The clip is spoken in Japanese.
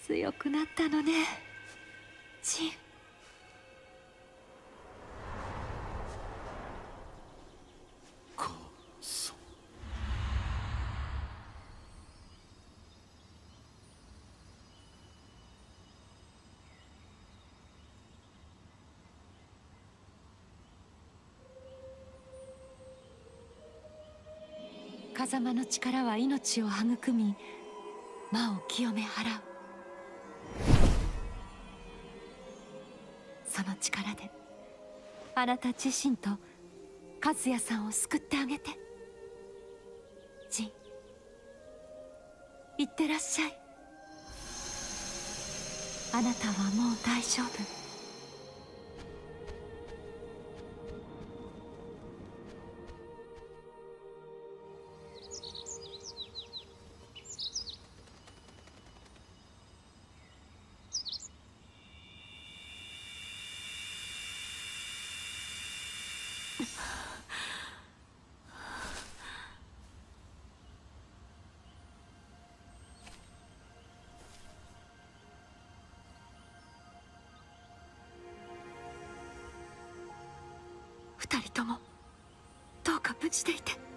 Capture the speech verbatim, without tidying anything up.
強くなったのね、ジン。 母さん。 風間の力は命を育み、魔を清め払う。その力であなた自身と和也さんを救ってあげて。ジン、いってらっしゃい。あなたはもう大丈夫。二人ともどうか無事でいて。